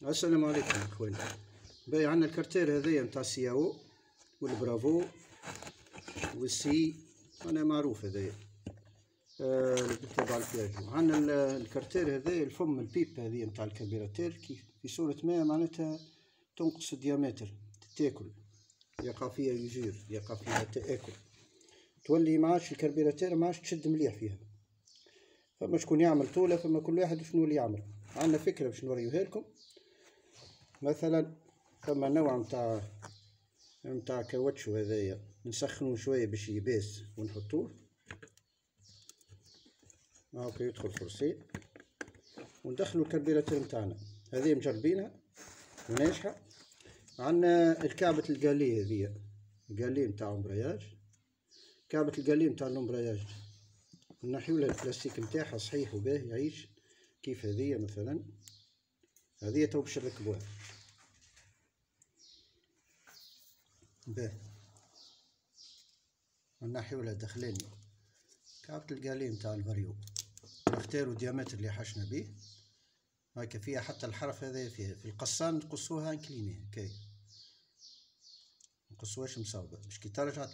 السلام عليكم اخواني. باهي عندنا الكارتير هذايا نتاع السياو والبرافو والسي، انا معروف هذايا اللي تبع البياجو. عندنا الكارتير هذايا الفم البيب هذه نتاع الكربيراتير كيف في صورة ما معناتها تنقص الديامتر تاكل، يقع فيها يجير، يقع فيها تاكل، تولي معاش الكربيراتير معاش تشد مليح فيها. فما شكون يعمل طولة، فما كل واحد شنو اللي يعمل. عندنا فكرة باش نوريوها لكم. مثلا ثم نوع متاع كاوتشو هذايا نسخنوه شويه باش يباس ونحطوه هاكا يدخل فرسي، وندخلو الكربيراتير متاعنا. هذه مجربينها وناجحه. عندنا الكعبة القالي هذيا، القالي متاع امبرياج، كعبة القالي متاع الامبرياج نحيولها البلاستيك متاعها صحيح وباهي يعيش كيف هذيا. مثلا هذيا تو باش نركبوها باهي، نحيولها داخلين كعبة القالي متاع الفاريو، نختارو ديامتر اللي حشنا بيه هاكا. فيها حتى الحرف هذايا فيها في القصان نقصوها انكليني هكايا، منقصوهاش مصاوبة باش كي ترجع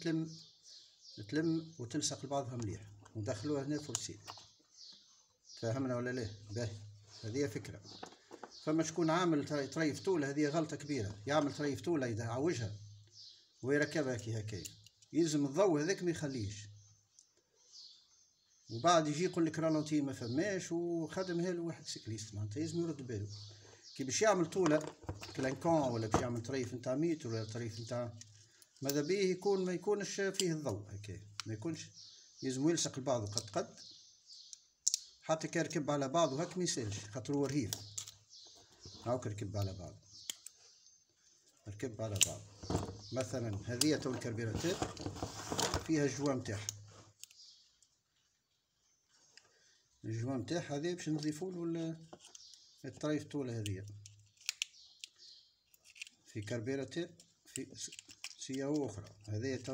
تلم وتلصق لبعضها مليح. وندخلوها هنا فرسي، تفاهمنا ولا لا؟ باهي هذه فكرة. فما شكون عامل طريف طولة، هذه غلطة كبيرة. يعمل طريف طولة يعوجها ويركبها كي هكايا، يلزم الضوء هذاك ما يخليش، وبعد يجي يقول لك رالونتي ما فماش وخدمها له واحد سيكليست. معناتها لازم يرد باله كي باش يعمل طوله كلانكون ولا باش يعمل طريف نتاع ميتر ولا طريف نتاع ماذا بيه يكون ما يكونش فيه الضوء هكايا، ما يكونش يلزم يلصق لبعضه قد حتى كي يركب على بعضه هاك ما يسالش، خاطر هو رهيف. هاك ركب على بعض، ركب على بعض. مثلا هذه تو الكربيراتير فيها الجوا متاعها، الجوا متاعها هذه باش نضيفوله الطريف طولة هذه في كربيراتير في سياو أخرى. هذه تو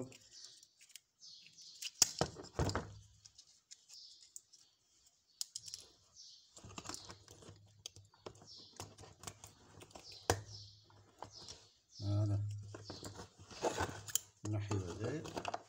هذا نحيو هذا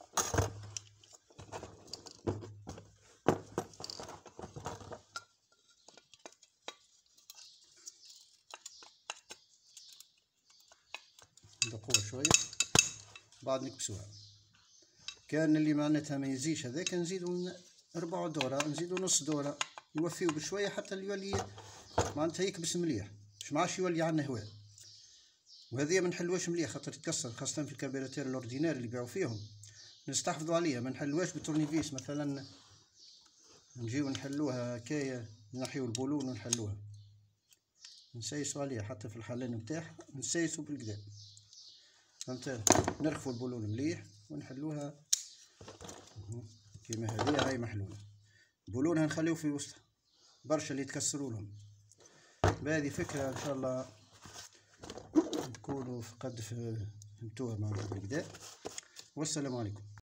ندقوها شوية بعد نكبسوها. كان اللي معناتها ما يزيش هذاك نزيدو ربع دورة، نزيدو نص دورة، نوفيو بشوية حتى اللي يولي معناتها يكبس مليح باش معاش يولي عندنا هواء. وهذه ما نحلوهاش مليح خاطر تكسر، خاصة في الكربيراتير الاوردينير اللي يبيعوا فيهم نستحفظوا عليها. ما نحلوهاش بالتورنيفيس مثلا، نجيو نحلوها هكايا، نحيو البولون ونحلوها، نسيسوا عليها. حتى في الحلان نتاعها نسيسوا بالكدا، فهمت؟ نرخفوا البولون مليح ونحلوها كيما هذه هاي محلولة. بولونها نخليو في وسطها برشا اللي يتكسروا لهم. بهذه فكرة ان شاء الله تكونوا قد فهمتوها معنا بالكدا. والسلام عليكم.